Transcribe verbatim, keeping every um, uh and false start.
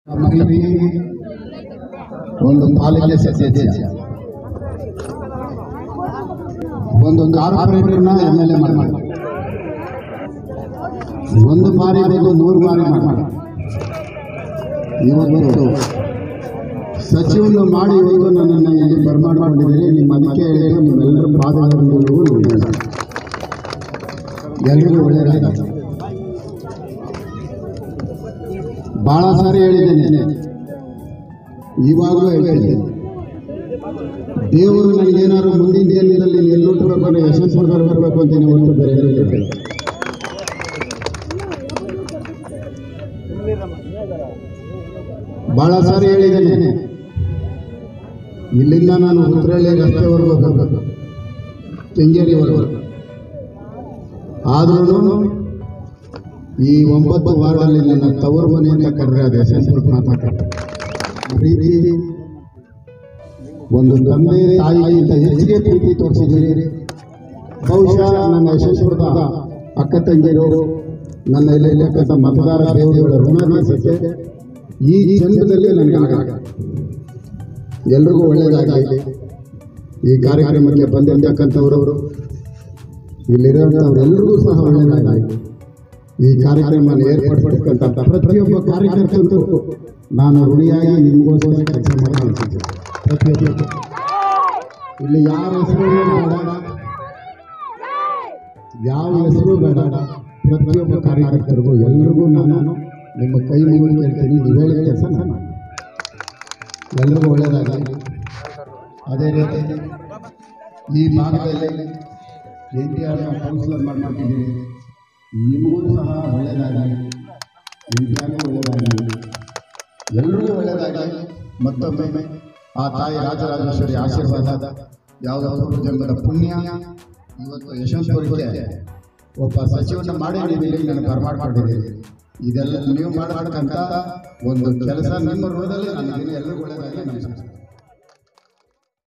ಒಂದು ಪಾಲಿಕೆ ಸದಸ್ಯ ಒಂದು ಕಾರ್ಪೊರೇಟರ್ನ ಎಮ್ ಎಲ್ ಎ ಮಾಡಿ ಒಂದು ಬಾರಿ ಒಂದು ನೂರು ಬಾರಿ ಮಾಡಿ ಇವತ್ತು ಸಚಿವರು ಮಾಡಿ ಇವತ್ತು ನನ್ನನ್ನು ಇಲ್ಲಿ ಬರಮಾಡಿಕೊಂಡಿದ್ದೀರಿ. ನಿಮ್ಮ ಅದಕ್ಕೆ ಹೇಳಿದ್ರೆ ನಿಮ್ಮೆಲ್ಲರ ಪಾದಗಳಿಗೂ ಎಲ್ರಿಗೂ ಒಳ್ಳೆಯದಾಗಿದೆ. ಬಹಳ ಸಾರಿ ಹೇಳಿದ್ದೇನೆ, ಇವಾಗಲೂ ಹೇಳ್ತೇನೆ, ದೇವರು ನನಗೇನಾದ್ರು ಮುಂದಿನ ದಿನದಲ್ಲಿ ಎಲ್ಲೊಟ್ಟು ಬರಬೇಕು, ಯಶಸ್ಪುರದಲ್ಲಿ ಬರಬೇಕು ಅಂತೀನಿ ಹೊರತು ಬೇರೆ ಹೇಳಿಲ್ಲ. ಬಹಳ ಸಾರಿ ಹೇಳಿದ್ದೇನೆ, ಇಲ್ಲಿಂದ ನಾನು ಉತ್ತರಳ್ಳಿ ರಸ್ತೆವರೆಗೂ ಹೋಗಬೇಕು, ಕೆಂಗೇರಿವರೆಗೂ. ಆದ್ರೂ ಈ ಒಂಬತ್ತು ವಾರ್ಡಲ್ಲಿ ನನ್ನ ತವರು ಮನೆಯಿಂದ ಕರೆದ್ರೆ ಅದು ಯಶಸ್ಪುರ ಮಾತಾಡ್ತಾರೆ. ಪ್ರೀತಿ ಒಂದು ತಂದೆ ತಾಯಿಗಿಂತ ಹೆಚ್ಚಿಗೆ ಪ್ರೀತಿ ತೋರಿಸಿದ್ದೀರಿ. ಬಹುಶಃ ನನ್ನ ಯಶಸ್ಪುರದ ಅಕ್ಕ ತಂಗಿಯರು, ನನ್ನ ಇಲ್ಲಿ ಇಲ್ಲಕ್ಕಂಥ ಮತದಾರ ದೇವರುಗಳ ಋಣ ತೀರಿಸಕ್ಕೆ ಈ ಜನ್ಮದಲ್ಲಿ ನನಗೆ ಆಗ. ಎಲ್ರಿಗೂ ಒಳ್ಳೆಯದಾಗಲಿ. ಈ ಕಾರ್ಯಕ್ರಮಕ್ಕೆ ಬಂದಿರ್ತಕ್ಕಂಥವರು, ಇಲ್ಲಿರೋಂಥವ್ರೆಲ್ಲರಿಗೂ ಸಹ ಒಳ್ಳೆಯದಾಗಲಿ. ಈ ಕಾರ್ಯಕ್ರಮ ಏರ್ಪಡಿಸತಕ್ಕಂಥ ಪ್ರತಿಯೊಬ್ಬ ಕಾರ್ಯಕರ್ತಂತೂ ನಾನು ಋಣಿಯಾಗಿ ನಿಮಗೋಸ್ಕರ ಕೆಲಸ ಮಾಡ್ತೀನಿ. ಪ್ರತಿಯೊಬ್ಬ ಇಲ್ಲಿ ಯಾವ ಹೆಸರು ಬೇಡ, ಯಾವ ಹೆಸರು ಬೇಡ, ಪ್ರತಿಯೊಬ್ಬ ಕಾರ್ಯಕರ್ತರಿಗೂ ಎಲ್ರಿಗೂ ನಾನು ನಿಮ್ಮ ಕೈ ಮುಗಿದು ಕೇಳ್ತೀನಿ, ನೀವು ಹೇಳಿ ಕೆಲಸ ಮಾಡಿ. ಎಲ್ರಿಗೂ ಒಳ್ಳೆಯದಾಗಲಿ. ಅದೇ ರೀತಿ ಈ ಭಾಗದಲ್ಲಿ ಎನ್ ಟಿ ಆರ್ ಕೌನ್ಸಿಲರ್ ಮಾಡ್ಕೊಂಡಿದ್ದೀನಿ, ನಿಮಗೂ ಸಹ ಒಳ್ಳೆಯದಾಗಲಿ, ನಿಮಗೂ ಒಳ್ಳೆಯದಾಗಲಿ, ಎಲ್ಲರಿಗೂ ಒಳ್ಳೆಯದಾಗಲಿ. ಮತ್ತೊಮ್ಮೆ ಆ ತಾಯಿ ರಾಜರಾಜೇಶ್ವರಿ ಆಶೀರ್ವಾದ, ಯಾವುದಾದ್ರು ಜನ್ಮದ ಪುಣ್ಯ ಇವತ್ತು ಯಶವಂತಪುರಕ್ಕೆ ಒಬ್ಬ ಸಚಿವನ ಮಾಡಿ ನೀವು ನನಗೆ ಬರಮಾಡ್ಕೊಂಡಿದ್ದೀರಿ. ಇದೆಲ್ಲ ನೀವು ಮಾಡತಕ್ಕಂಥ ಒಂದು ಕೆಲಸ ನಿಮ್ಮ ಋಣದಲ್ಲಿ ನನಗೆ ಎಲ್ಲರಿಗೂ ಒಳ್ಳೆಯದಾಗಲಿ. ನಮಸ್ಕಾರ.